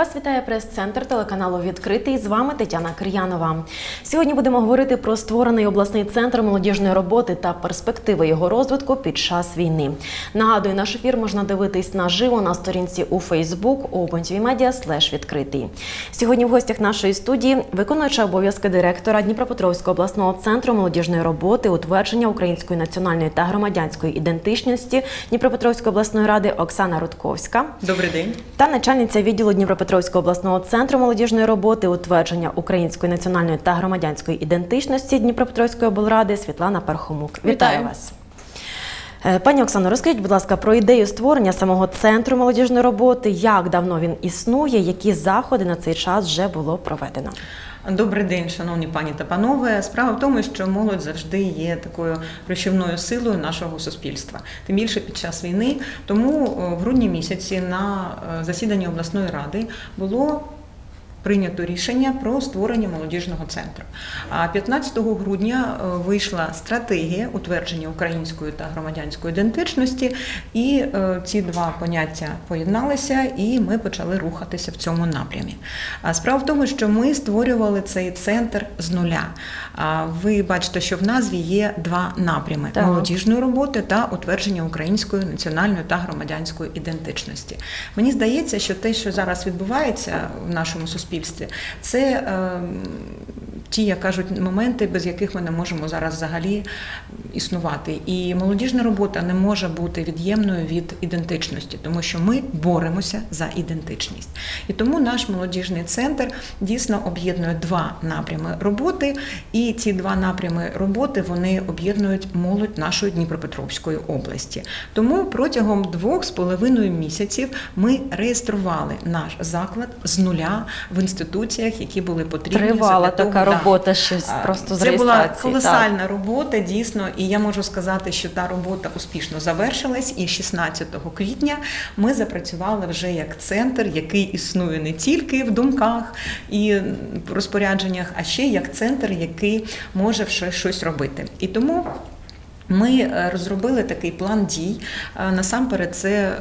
Вас вітає прес-центр телеканалу «Відкритий». З вами Тетяна Кир'янова. Сьогодні будемо говорити про створений обласний центр молодіжної роботи та перспективи його розвитку під час війни. Нагадую, наш ефір можна дивитись наживо на сторінці у Facebook opentvmedia/відкритий. Сьогодні в гостях нашої студії виконуюча обов'язки директора Дніпропетровського обласного центру молодіжної роботи, утвердження української національної та громадянської ідентичності Дніпропетровської обласної ради Оксана Рудковська. Добрий день. Та начальниця відділу Дніпропетровського обласного центру молодіжної роботи, утвердження української національної та громадянської ідентичності Дніпропетровської облради Світлана Пархомук. Вітаю вас. Пані Оксано, розкажіть, будь ласка, про ідею створення самого центру молодіжної роботи, як давно він існує, які заходи на цей час вже було проведено. Добрий день, шановні пані та панове. Справа в тому, що молодь завжди є такою рушівною силою нашого суспільства. Тим більше під час війни. Тому в грудні місяці на засіданні обласної ради було прийнято рішення про створення молодіжного центру. А 15 грудня вийшла стратегія утвердження української та громадянської ідентичності, і ці два поняття поєдналися, і ми почали рухатися в цьому напрямі. Справа в тому, що ми створювали цей центр з нуля. Ви бачите, що в назві є два напрями – молодіжної роботи та утвердження української національної та громадянської ідентичності. Мені здається, що те, що зараз відбувається в нашому суспільстві, це ті, як кажуть, моменти, без яких ми не можемо зараз взагалі існувати. І молодіжна робота не може бути від'ємною від ідентичності, тому що ми боремося за ідентичність. І тому наш молодіжний центр дійсно об'єднує два напрями роботи, і ці два напрями роботи, вони об'єднують молодь нашої Дніпропетровської області. Тому протягом 2,5 місяців ми реєстрували наш заклад з нуля в інституціях, які були потрібні. Тривала така робота щось просто з реєстрації. Це була колосальна робота, дійсно, і я можу сказати, що та робота успішно завершилась, і 16 квітня ми запрацювали вже як центр, який існує не тільки в думках і розпорядженнях, а ще як центр, який може щось робити. І тому ми розробили такий план дій. Насамперед, це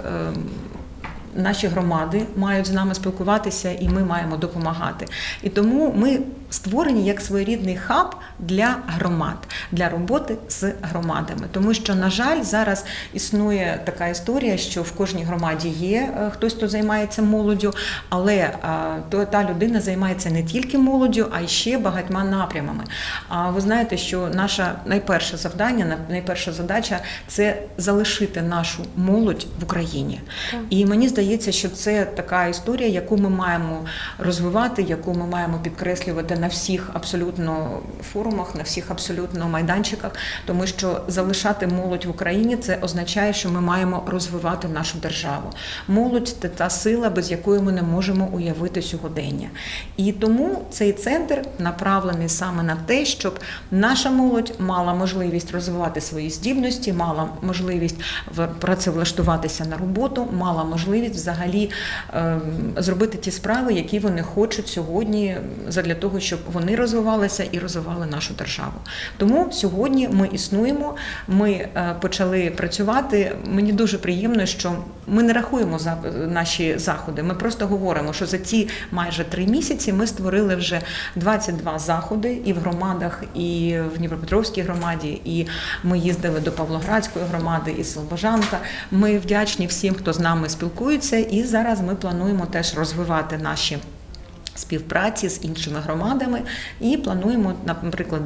наші громади мають з нами спілкуватися, і ми маємо допомагати. І тому ми створені як своєрідний хаб для громад, для роботи з громадами. Тому що, на жаль, зараз існує така історія, що в кожній громаді є хтось, хто займається молоддю, але та людина займається не тільки молоддю, а й ще багатьма напрямами. А ви знаєте, що наше найперше завдання, найперша задача – це залишити нашу молодь в Україні. І мені здається, що це така історія, яку ми маємо розвивати, яку ми маємо підкреслювати на всіх абсолютно форумах, на всіх абсолютно майданчиках, тому що залишати молодь в Україні – це означає, що ми маємо розвивати нашу державу. Молодь – це та сила, без якої ми не можемо уявити сьогодення. І тому цей центр направлений саме на те, щоб наша молодь мала можливість розвивати свої здібності, мала можливість працевлаштуватися на роботу, мала можливість взагалі зробити ті справи, які вони хочуть сьогодні задля того, щоб вони розвивалися і розвивали нашу державу. Тому сьогодні ми існуємо, ми почали працювати. Мені дуже приємно, що ми не рахуємо наші заходи, ми просто говоримо, що за ці майже 3 місяці ми створили вже 22 заходи і в громадах, і в Дніпропетровській громаді, і ми їздили до Павлоградської громади, і Слобожанка. Ми вдячні всім, хто з нами спілкується, і зараз ми плануємо теж розвивати наші співпраці з іншими громадами і плануємо, наприклад,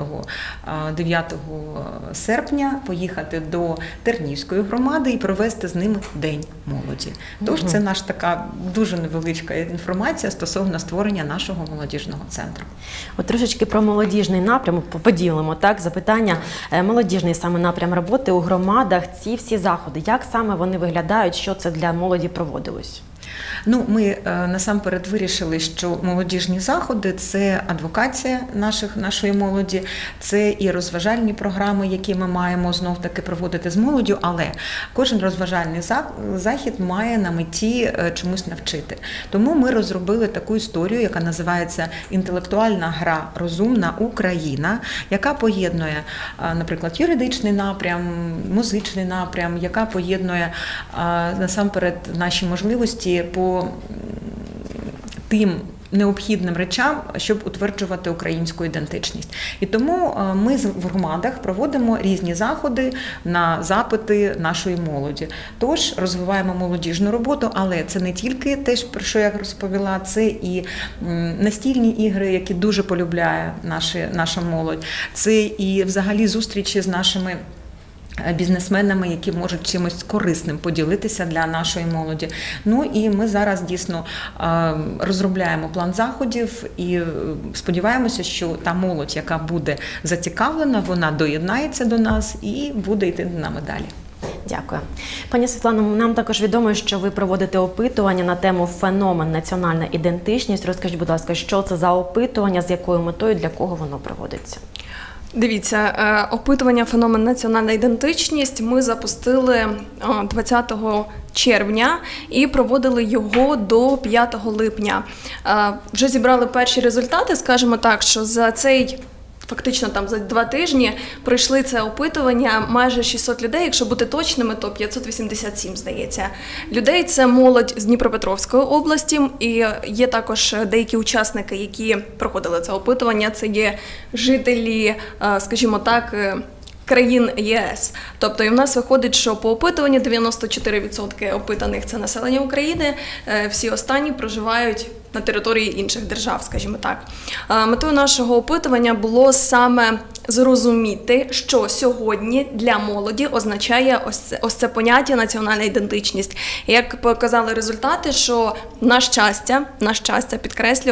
9 серпня поїхати до Тернівської громади і провести з ними День молоді. Тож це наша така дуже невеличка інформація стосовно створення нашого молодіжного центру. От трошечки про молодіжний напрям поділимо, так, запитання. Молодіжний саме напрям роботи у громадах, ці всі заходи, як саме вони виглядають, що це для молоді проводилось? Ну, ми насамперед вирішили, що молодіжні заходи – це адвокація нашої молоді, це і розважальні програми, які ми маємо знов-таки проводити з молоддю, але кожен розважальний захід має на меті чомусь навчити. Тому ми розробили таку історію, яка називається «Інтелектуальна гра «Розумна Україна», яка поєднує, наприклад, юридичний напрям, музичний напрям, яка поєднує насамперед наші можливості по тим необхідним речам, щоб утверджувати українську ідентичність. І тому ми в громадах проводимо різні заходи на запити нашої молоді. Тож розвиваємо молодіжну роботу, але це не тільки те, про що я розповіла, це і настільні ігри, які дуже полюбляє наша молодь, це і взагалі зустрічі з нашими бізнесменами, які можуть чимось корисним поділитися для нашої молоді. Ну і ми зараз дійсно розробляємо план заходів і сподіваємося, що та молодь, яка буде зацікавлена, вона доєднається до нас і буде йти з нами далі. Дякую. Пані Світлано, нам також відомо, що ви проводите опитування на тему «Феномен національна ідентичність». Розкажіть, будь ласка, що це за опитування, з якою метою, для кого воно проводиться? Дивіться, опитування «Феномен національна ідентичність» ми запустили 20 червня і проводили його до 5 липня. Вже зібрали перші результати, скажімо так, що за цей фактично там за 2 тижні пройшли це опитування майже 600 людей, якщо бути точними, то 587, здається. Людей – це молодь з Дніпропетровської області, і є також деякі учасники, які проходили це опитування, це є жителі, скажімо так, країн ЄС. Тобто і в нас виходить, що по опитуванню 94% опитаних – це населення України, всі останні проживають на території інших держав, скажімо так. Метою нашого опитування було саме зрозуміти, що сьогодні для молоді означає ось це поняття національна ідентичність. І як показали результати, що на щастя, підкреслю,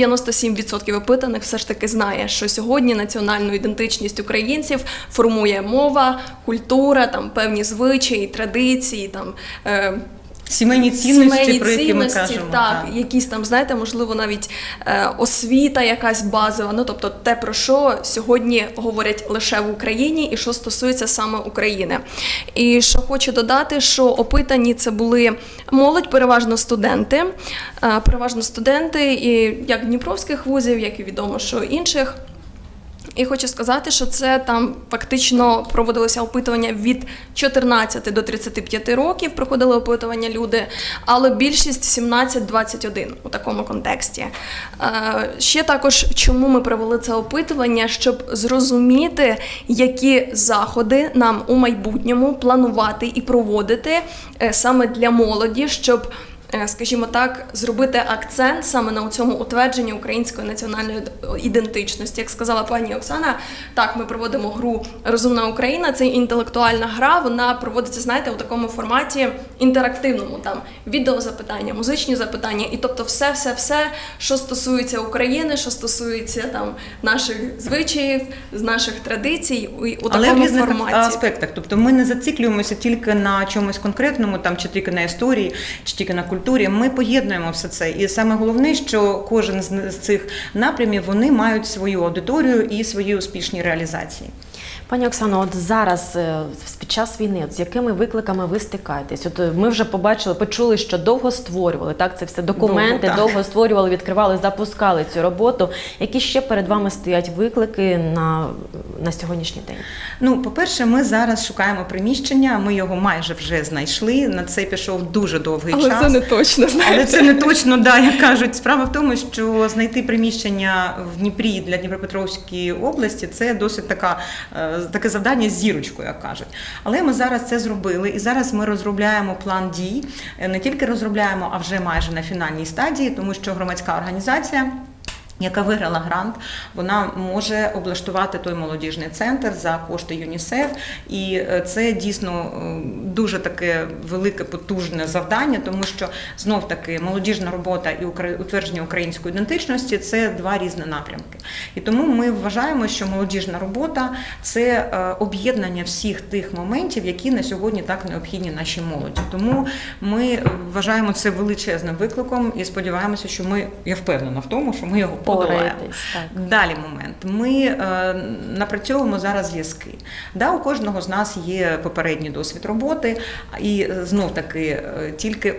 97% опитаних все ж таки знає, що сьогодні національну ідентичність українців формує мова, культура, там певні звичаї, традиції, там сімейні цінності, про які ми кажемо. Так, якісь там, знаєте, можливо, навіть освіта якась базова, ну, тобто те, про що сьогодні говорять лише в Україні і що стосується саме України. І що хочу додати, що опитані це були молодь, переважно студенти і як дніпровських вузів, як і відомо, що інших. І хочу сказати, що це там фактично проводилося опитування від 14 до 35 років, проходили опитування люди, але більшість 17-21 у такому контексті. Ще також, чому ми провели це опитування, щоб зрозуміти, які заходи нам у майбутньому планувати і проводити саме для молоді, щоб, скажімо так, зробити акцент саме на цьому утвердженні української національної ідентичності. Як сказала пані Оксана, так, ми проводимо гру «Розумна Україна», це інтелектуальна гра, вона проводиться, знаєте, у такому форматі інтерактивному, там, відеозапитання, музичні запитання, і тобто все, що стосується України, що стосується там наших звичаїв, наших традицій, у такому форматі. Але в різних аспектах, тобто ми не зациклюємося тільки на чомусь конкретному, там, чи тільки на історії, чи тільки на культурі, ми поєднуємо все це. І саме головне, що кожен з цих напрямів, вони мають свою аудиторію і свої успішні реалізації. Пані Оксано, от зараз, під час війни, з якими викликами ви стикаєтесь? От ми вже почули, що довго створювали, так, це все документи, довго створювали, відкривали, запускали цю роботу. Які ще перед вами стоять виклики на сьогоднішній день? Ну, по-перше, ми зараз шукаємо приміщення, ми його майже вже знайшли, на це пішов дуже довгий час. Але це не точно, знаєте. Але це не точно, да, як кажуть. Справа в тому, що знайти приміщення в Дніпрі для Дніпропетровської області – це досить таке завдання з зірочкою, як кажуть. Але ми зараз це зробили, і зараз ми розробляємо план дій. Не тільки розробляємо, а вже майже на фінальній стадії, тому що громадська організація, яка виграла грант, вона може облаштувати той молодіжний центр за кошти ЮНІСЕФ. І це дійсно дуже таке велике, потужне завдання, тому що, знов-таки, молодіжна робота і утвердження української ідентичності – це два різні напрямки. І тому ми вважаємо, що молодіжна робота – це об'єднання всіх тих моментів, які на сьогодні так необхідні нашій молоді. Тому ми вважаємо це величезним викликом і сподіваємося, що я впевнена в тому, що ми його подолаємо. Впораєтесь, так. Далі момент. Ми напрацьовуємо зараз зв'язки. Да, у кожного з нас є попередній досвід роботи, і знов-таки тільки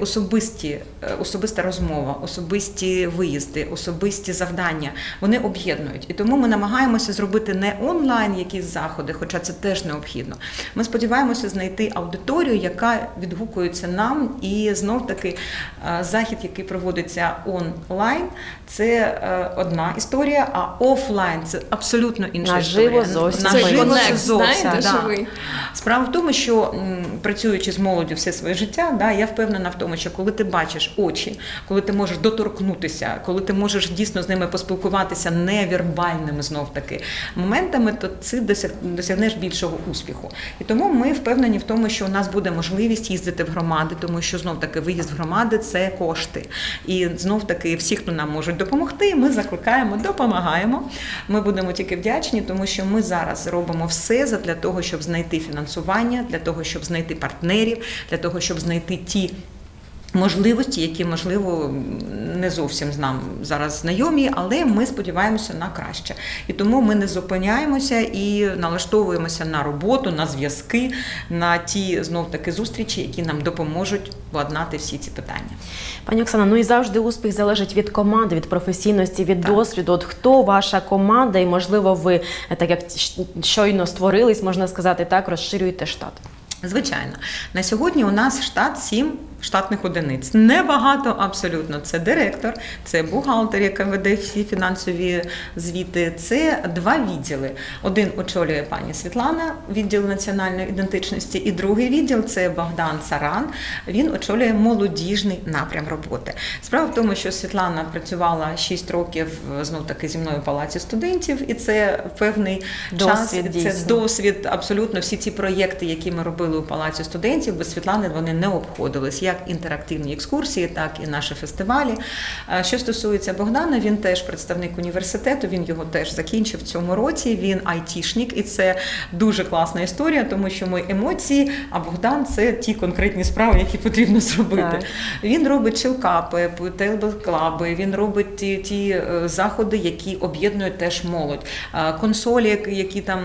особиста розмова, особисті виїзди, особисті завдання, вони об'єднують. І тому ми намагаємося зробити не онлайн якісь заходи, хоча це теж необхідно. Ми сподіваємося знайти аудиторію, яка відгукується нам, і знов-таки захід, який проводиться онлайн, це одна історія, а офлайн – це абсолютно інша Наживо історія. зовсім. Наживо Це це зовсім, знаєте, да. живий. Справа в тому, що працюючи з молоддю все своє життя, да, я впевнена в тому, що коли ти бачиш очі, коли ти можеш доторкнутися, коли ти можеш дійсно з ними поспілкуватися невербальними знов-таки моментами, то ти досягнеш більшого успіху. І тому ми впевнені в тому, що у нас буде можливість їздити в громади, тому що знов-таки виїзд в громади – це кошти. І знов-таки всі, хто нам можуть допомогти, ми закликаємо, допомагаємо. Ми будемо тільки вдячні, тому що ми зараз робимо все для того, щоб знайти фінансування, для того, щоб знайти партнерів, для того, щоб знайти ті можливості, які, можливо, не зовсім з нам зараз знайомі, але ми сподіваємося на краще. І тому ми не зупиняємося і налаштовуємося на роботу, на зв'язки, на ті, знов-таки, зустрічі, які нам допоможуть владнати всі ці питання. Пані Оксана, ну і завжди успіх залежить від команди, від професійності, від досвіду. От хто ваша команда і, можливо, ви, так як щойно створились, можна сказати так, розширюєте штат? Звичайно. На сьогодні у нас штат 7 штатних одиниць. Небагато абсолютно. Це директор, це бухгалтер, яка веде всі фінансові звіти, це 2 відділи. Один очолює пані Світлана, відділ національної ідентичності, і другий відділ – це Богдан Царан, він очолює молодіжний напрям роботи. Справа в тому, що Світлана працювала 6 років, знов-таки, зі мною в Палаці студентів, і це певний досвід, час, дійсно. це досвід, абсолютно всі ці проєкти, які ми робили у Палаці студентів, без Світлани вони не обходились. Як інтерактивні екскурсії, так і наші фестивалі. Що стосується Богдана, він теж представник університету, він його теж закінчив в цьому році, він айтішник, і це дуже класна історія, тому що ми емоції, а Богдан – це ті конкретні справи, які потрібно зробити. Так. Він робить чилкапи, тейлбл-клаби, він робить ті заходи, які об'єднують теж молодь. Консолі, які там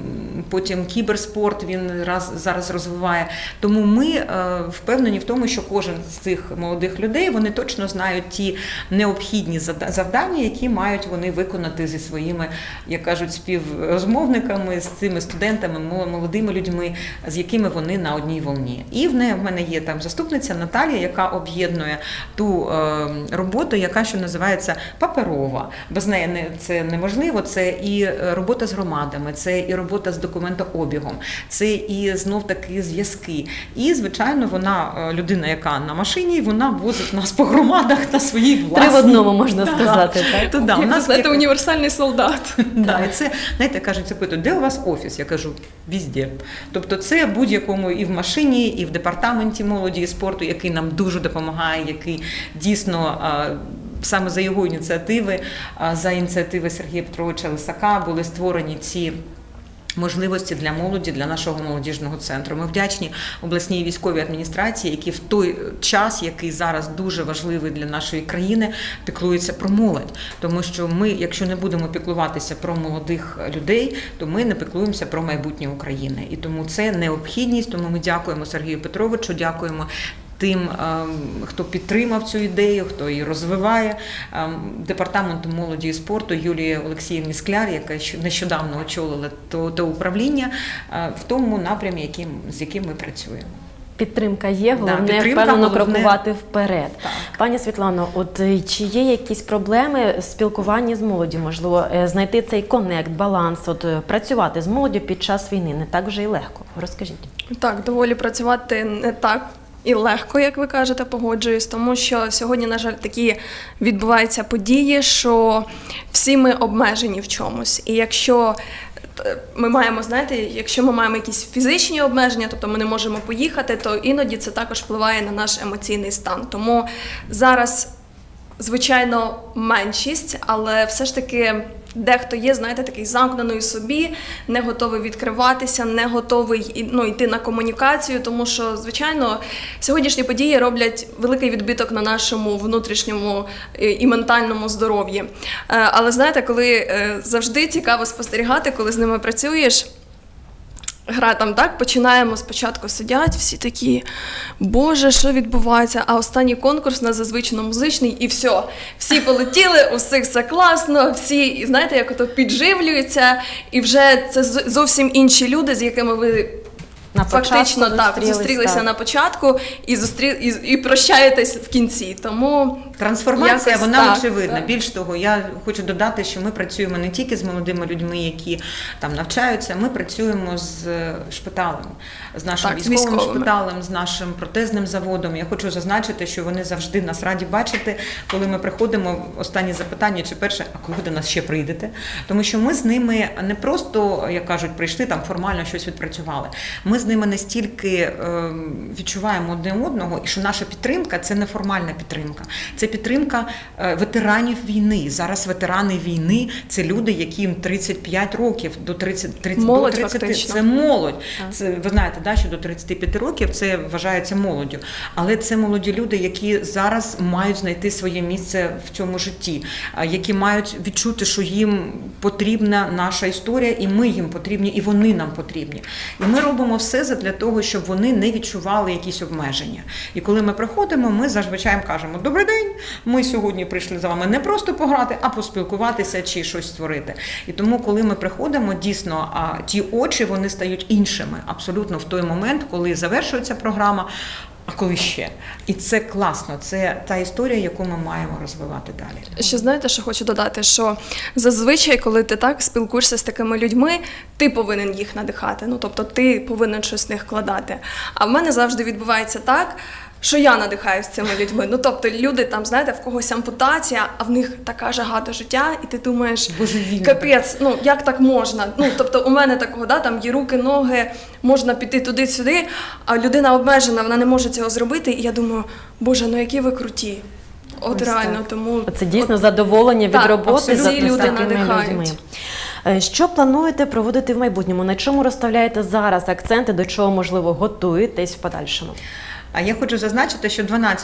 потім кіберспорт він зараз розвиває. Тому ми впевнені в тому, що кожен з цих молодих людей, вони точно знають ті необхідні завдання, які мають вони виконати зі своїми, як кажуть, співрозмовниками, з цими студентами, молодими людьми, з якими вони на одній волні. І в мене є там заступниця Наталія, яка об'єднує ту роботу, яка, що називається, паперова. Без неї це неможливо, це і робота з громадами, це і робота з документообігом, це і знов-таки зв'язки. І, звичайно, вона людина, яка на машині, вона возить нас по громадах на своїй власній. 3 в одному, можна сказати, так? То, да, у нас Знаєте, універсальний солдат. Да, і це, знаєте, кажуть, запитують, де у вас офіс? Я кажу, везде. Тобто це будь-якому і в машині, і в департаменті молоді і спорту, який нам дуже допомагає, який дійсно саме за його ініціативи, за ініціативи Сергія Петровича Лисака були створені ці можливості для молоді, для нашого молодіжного центру. Ми вдячні обласній військовій адміністрації, які в той час, який зараз дуже важливий для нашої країни, піклуються про молодь. Тому що ми, якщо не будемо піклуватися про молодих людей, то ми не піклуємося про майбутнє України. І тому це необхідність, тому ми дякуємо Сергію Петровичу, дякуємо тим, хто підтримав цю ідею, хто її розвиває, департаменту молоді і спорту Юлії Олексіївні Скляр, яка нещодавно очолила те управління в тому напрямі, з яким ми працюємо. Підтримка є, головне підтримка, впевнено головне крокувати вперед. Так. Пані Світлано, от чи є якісь проблеми в спілкуванні з молоддю? Можливо, знайти цей конект, баланс, от працювати з молоддю під час війни не так вже й легко? Розкажіть. Так, доволі працювати не так і легко, як ви кажете, погоджуюсь, тому що сьогодні, на жаль, такі відбуваються події, що всі ми обмежені в чомусь. І якщо ми маємо, знаєте, якщо ми маємо якісь фізичні обмеження, тобто ми не можемо поїхати, то іноді це також впливає на наш емоційний стан. Тому зараз, звичайно, меншість, але все ж таки дехто є, знаєте, такий замкнений собі, не готовий відкриватися, не готовий йти на комунікацію, тому що, звичайно, сьогоднішні події роблять великий відбиток на нашому внутрішньому і ментальному здоров'ї. Але, знаєте, коли завжди цікаво спостерігати, коли з ними працюєш, гра там, так, починаємо спочатку сидять, всі такі, боже, що відбувається, а останній конкурс на зазвичай музичний, і все, всі полетіли, у всіх все класно, всі, знаєте, як ото підживлюються, і вже це зовсім інші люди, з якими ви фактично зустрілися на початку і прощаєтесь в кінці. Тому трансформація, вона очевидна. Більш того, я хочу додати, що ми працюємо не тільки з молодими людьми, які там навчаються, ми працюємо з шпиталем, з нашим військовим шпиталем, з нашим протезним заводом. Я хочу зазначити, що вони завжди нас раді бачити, коли ми приходимо. Останнє запитання, чи перше, а коли ви до нас ще прийдете? Тому що ми з ними не просто, як кажуть, прийшли, там формально щось відпрацювали. Ми з ними настільки відчуваємо одне одного, і що наша підтримка – це неформальна підтримка. Це підтримка ветеранів війни. Зараз ветерани війни – це люди, яким 35 років, до 30, молодь, до 30. Фактично. Це молодь. Це, ви знаєте, да, що до 35 років це вважається молоддю. Але це молоді люди, які зараз мають знайти своє місце в цьому житті, які мають відчути, що їм потрібна наша історія, і ми їм потрібні, і вони нам потрібні. І ми робимо все для того, щоб вони не відчували якісь обмеження. І коли ми приходимо, ми зазвичай кажемо: добрий день, ми сьогодні прийшли за вами не просто пограти, а поспілкуватися чи щось створити. І тому, коли ми приходимо, дійсно, ті очі, вони стають іншими абсолютно в той момент, коли завершується програма, а коли ще. І це класно, це та історія, яку ми маємо розвивати далі. Ще знаєте, що хочу додати, що зазвичай, коли ти так спілкуєшся з такими людьми, ти повинен їх надихати, тобто ти повинен щось в них вкладати. А в мене завжди відбувається так, що я надихаюсь цими людьми. Тобто люди там, знаєте, в когось ампутація, а в них така жага до життя, і ти думаєш, капець, як так можна? Тобто у мене такого, там є руки, ноги, можна піти туди-сюди, а людина обмежена, вона не може цього зробити, і я думаю, боже, які ви круті. От реально, тому... Це дійсно задоволення від роботи з люди такими людьми. Що плануєте проводити в майбутньому? На чому розставляєте зараз акценти, до чого, можливо, готуєтесь в подальшому? А я хочу зазначити, що 12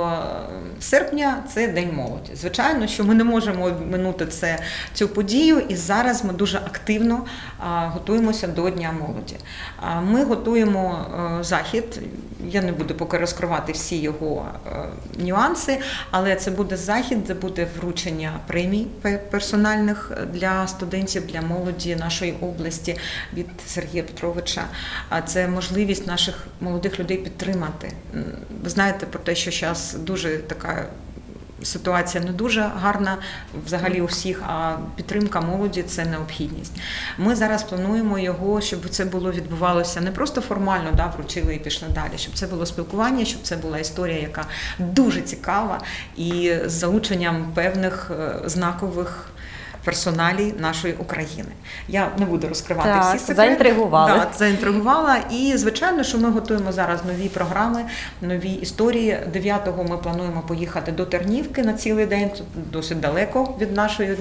серпня – це День молоді. Звичайно, що ми не можемо обминути цю подію, і зараз ми дуже активно готуємося до Дня молоді. Ми готуємо захід, я не буду поки розкривати всі його нюанси, але це буде захід, це буде вручення премій персональних для студентів, для молоді нашої області від Сергія Петровича. Це можливість наших молодих людей підтримати. Ви знаєте про те, що зараз дуже така ситуація не дуже гарна взагалі у всіх, а підтримка молоді – це необхідність. Ми зараз плануємо його, щоб це відбувалося не просто формально, вручили і пішли далі, щоб це було спілкування, щоб це була історія, яка дуже цікава і з залученням певних знакових персоналій нашої України. Я не буду розкривати всі секрети. Заінтригували. Заінтригувала. І, звичайно, що ми готуємо зараз нові програми, нові історії. 9-го ми плануємо поїхати до Тернівки на цілий день, досить далеко від нашої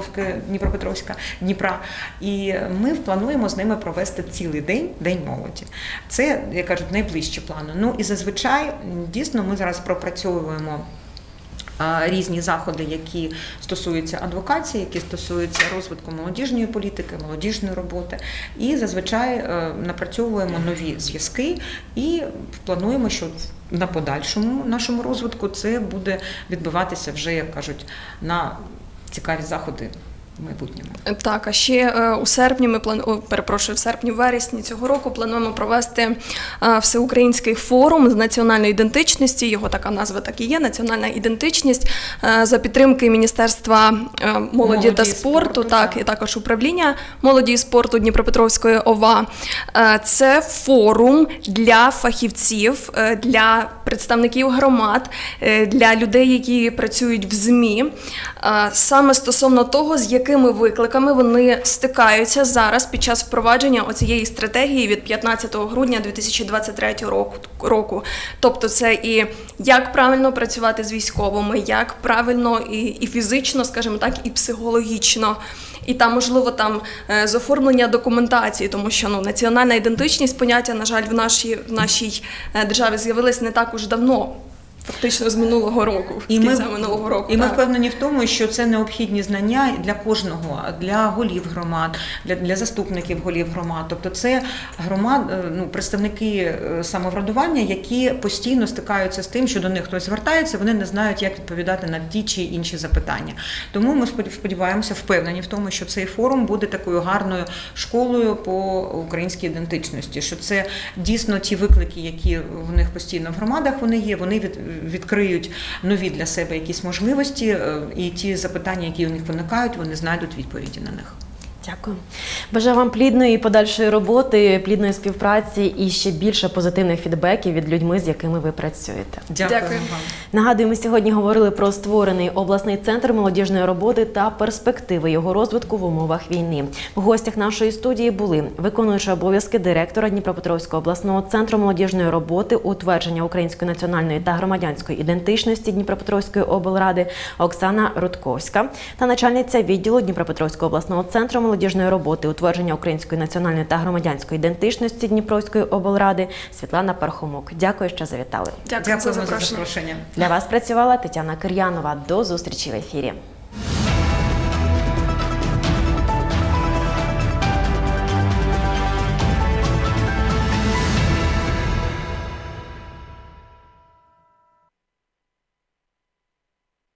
Дніпра. І ми плануємо з ними провести цілий день, День молоді. Це, як кажуть, найближчі плани. І зазвичай, дійсно, ми зараз пропрацьовуємо різні заходи, які стосуються адвокації, які стосуються розвитку молодіжної політики, молодіжної роботи. І зазвичай напрацьовуємо нові зв'язки і плануємо, що на подальшому нашому розвитку це буде відбуватися вже, як кажуть, на цікаві заходи в майбутньому. Так, а ще у серпні вересні цього року плануємо провести всеукраїнський форум з національної ідентичності, його така назва так і є, національна ідентичність, за підтримки Міністерства молоді та спорту, і також управління молоді і спорту Дніпропетровської ОВА. Це форум для фахівців, для представників громад, для людей, які працюють в ЗМІ, саме стосовно того, з якими викликами вони стикаються зараз під час впровадження оцієї стратегії від 15 грудня 2023 року. Тобто це і як правильно працювати з військовими, як правильно і фізично, скажімо так, і психологічно. І там, можливо, з оформлення документації, тому що національна ідентичність, поняття, на жаль, в нашій державі з'явилось не так уж давно. Фактично з минулого року, з кінця минулого року. І ми впевнені в тому, що це необхідні знання для кожного, для голів громад, для заступників голів громад. Тобто це представники самоврядування, які постійно стикаються з тим, що до них хтось звертається, вони не знають, як відповідати на ті чи інші запитання. Тому ми сподіваємося, впевнені в тому, що цей форум буде такою гарною школою по українській ідентичності, що це дійсно ті виклики, які в них постійно в громадах вони є, вони відкриють нові для себе якісь можливості, і ті запитання, які у них виникають, вони знайдуть відповіді на них. Дякую. Бажаю вам плідної подальшої роботи, плідної співпраці і ще більше позитивних фідбеків від людьми, з якими ви працюєте. Дякую вам. Нагадую, ми сьогодні говорили про створений обласний центр молодіжної роботи та перспективи його розвитку в умовах війни. В гостях нашої студії були виконуюча обов'язки директора Дніпропетровського обласного центру молодіжної роботи, утвердження української національної та громадянської ідентичності Дніпропетровської облради Оксана Рудковська та начальниця відділу Дніпропетровського обласного центру молодіжної роботи, утвердження української національної та громадянської ідентичності Дніпровської облради Світлана Пархомук. Дякую, що завітали. Дякую за запрошення. Для вас працювала Тетяна Кир'янова. До зустрічі в ефірі.